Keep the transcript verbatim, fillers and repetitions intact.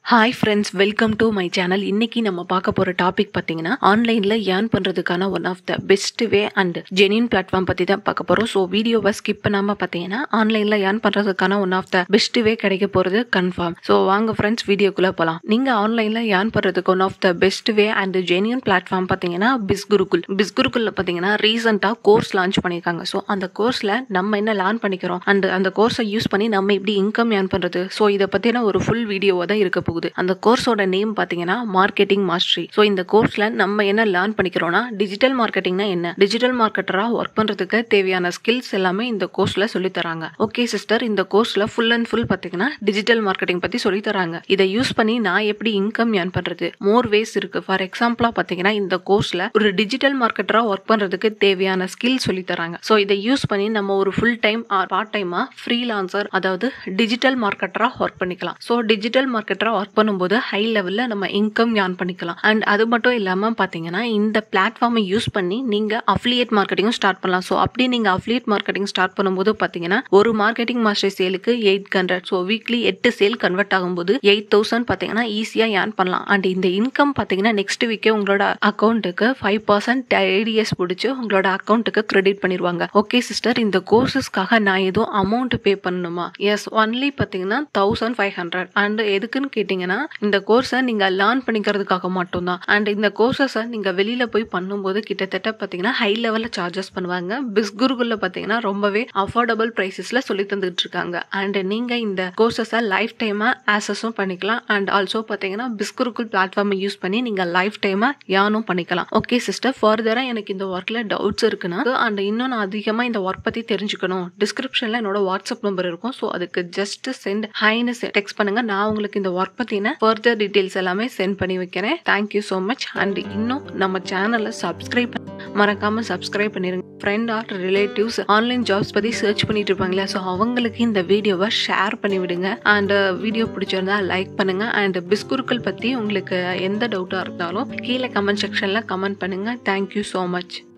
Hi friends, welcome to my channel. இன்னைக்கு நம்ம பார்க்க போற டாபிக் பாத்தீங்கன்னா ஆன்லைன்ல ஏர்ன் பண்றதுக்கான one of the best way and genuine platform பத்தி தான் பார்க்க போறோம். ஸோ வீடியோவை ஸ்கிப் பண்ணாம பாத்தீங்கன்னா ஆன்லைன்ல ஏர்ன் பண்றதுக்கான one of the best way கிடைக்க போறது கன்ஃபார்ம். ஸோ வாங்க ஃப்ரெண்ட்ஸ் வீடியோக்குள்ள போலாம். நீங்க ஆன்லைன்ல ஏர்ன் பண்றதுக்கு one of the best way and genuine platform பாத்தீங்கன்னா Bizgurukul. Bizgurukulல பாத்தீங்கன்னா ரீசெண்டா கோர்ஸ் லான்ச் பண்ணிருக்காங்க. ஸோ அந்த கோர்ஸ்ல நம்ம என்ன லேர்ன் பண்ணிக்கிறோம் அண்ட் அந்த கோர்ஸை யூஸ் பண்ணி நம்ம எப்படி இன்கம் ஏர்ன் பண்றது, ஸோ இதை பத்தின ஒரு ஃபுல் வீடியோவா தான் இருக்க போகுது. அந்த கோர்ஸோட நேம் பாத்தீங்கன்னா மார்க்கெட்டிங் மாஸ்டரி. சோ இந்த கோர்ஸ்ல நம்ம என்ன லேர்ன் பண்ணிக்கிறோம்னா டிஜிட்டல் மார்க்கெட்டிங்னா என்ன, டிஜிட்டல் மார்க்கெட்டரா ஒர்க் பண்றதுக்கு தேவையான ஸ்கில்ஸ் எல்லாமே இந்த கோர்ஸ்ல சொல்லி தராங்க. ஓகே சிஸ்டர், இந்த கோர்ஸ்ல ஃபுல் அண்ட் ஃபுல் பாத்தீங்கன்னா டிஜிட்டல் மார்க்கெட்டிங் பத்தி சொல்லி தராங்க. இதை யூஸ் பண்ணி நான் எப்படி இன்கம் ஏர்ன் பண்றது, மோர் வேஸ் இருக்கு. ஃபார் எக்ஸாம்பிளா பாத்தீங்கன்னா இந்த கோர்ஸ்ல ஒரு டிஜிட்டல் மார்க்கெட்டரா ஒர்க் பண்றதுக்கு தேவையான ஸ்கில் சொல்லி தராங்க. சோ இதை யூஸ் பண்ணி நம்ம ஒரு ஃபுல் டைம் ஆர் பார்ட் டைமா ஃப்ரீலான்சர் அதாவது டிஜிட்டல் மார்க்கெட்டரா ஒர்க் பண்ணிக்கலாம். சோ டிஜிட்டல் மார்க்கெட்டரா ஒர்க் பண்ணும்போது ஹை லெவல்ல நம்ம இன்கம் ஏர்ன் பண்ணிக்கலாம். அண்ட் அது மட்டும் இல்லாம பாத்தீங்கன்னா இந்த பிளாட்ஃபார்மை யூஸ் பண்ணி நீங்க அஃபிலியேட் மார்க்கெட்டிங்கும் ஸ்டார்ட் பண்ணலாம். சோ அப்படி நீங்க அஃபிலியேட் மார்க்கெட்டிங் ஸ்டார்ட் பண்ணும்போது பாத்தீங்கன்னா ஒரு மார்க்கெட்டிங் மாஸ்டர் சேலுக்கு எயிட் ஹண்ட்ரட் ஸோ வீக்லி எட்டு சேல் கன்வெர்ட் ஆகும்போது எயிட் தௌசண்ட் பாத்தீங்கன்னா ஈஸியா ஏர்ன் பண்ணலாம். அண்ட் இந்த இன்கம் பாத்தீங்கன்னா நெக்ஸ்ட் வீக்கே உங்களோட அக்கௌண்ட்டுக்கு ஃபைவ் பர்சன்ட் ஐடிஎஸ் பிடிச்சு உங்களோட அக்கௌண்ட்டுக்கு கிரெடிட் பண்ணிடுவாங்க. ஓகே சிஸ்டர், இந்த கோர்சஸ்க்காக நான் எதுவும் அமௌண்ட் பே பண்ணணுமா? எஸ், ஒன்லி பாத்தீங்கன்னா தௌசண்ட் ஃபைவ் ஹண்ட்ரட் அண்ட் எதுக்குன்னு கேட்டீங்கன்னா இந்த கோர்ஸை நீங்க லேர்ன் பண்ணிக்கிறதுக்காக மட்டும்தான். அண்ட் இந்த கோர்சஸை நீங்க வெளியில போய் பண்ணும்போது கிட்டத்தட்ட பாத்தீங்கன்னா ஹை லெவல்ல சார்ஜஸ் பண்ணுவாங்க. Bizgurukulல பாத்தீங்கன்னா ரொம்பவே அஃபோர்டபுள் பிரைசஸ்ல சொல்லி தந்துட்டு இருக்காங்க. அண்ட் நீங்க இந்த கோர்சஸை லைஃப் டைமா ஆக்சஸும் பண்ணிக்கலாம். அண்ட் ஆல்சோ பாத்தீங்கன்னா Bizgurukul பிளாட்ஃபார்மை யூஸ் பண்ணி நீங்க லைஃப் டைமா ஏர்னும் பண்ணிக்கலாம். ஓகே சிஸ்டர், ஃபர்தரா எனக்கு இந்த ஒர்க்ல டவுட்ஸ் இருக்குன்னா அண்ட் இன்னும் நான் அதிகமா இந்த ஒர்க் பத்தி தெரிஞ்சுக்கணும், டிஸ்கிரிப்ஷன்ல என்னோட வாட்ஸ்அப் நம்பர் இருக்கும். ஸோ அதுக்கு ஜஸ்ட் சென்ட் ஹைன்னு டெக்ஸ்ட் பண்ணுங்க. நான் உங்களுக்கு இந்த ஒர்க் பத்தின ஃபர்தர் டீடைல்ஸ் எல்லாமே சென்ட் பண்ணி வைக்கிறேன். Thank you so much. அண்ட் இன்னும் நம்ம சேனலை சப்ஸ்கிரைப் மறக்காம சப்ஸ்கிரைப் பண்ணிருங்க. Friend or relatives online jobs பத்தி சர்ச் பண்ணிட்டு இருப்பாங்களா, ஸோ அவங்களுக்கு இந்த வீடியோவை ஷேர் பண்ணி விடுங்க. அண்ட் வீடியோ பிடிச்சிருந்தா லைக் பண்ணுங்க. அண்ட் Bizgurukul பத்தி உங்களுக்கு எந்த டவுட்டா இருந்தாலும் கீழே கமெண்ட் செக்ஷன்ல கமெண்ட் பண்ணுங்க. Thank you so much.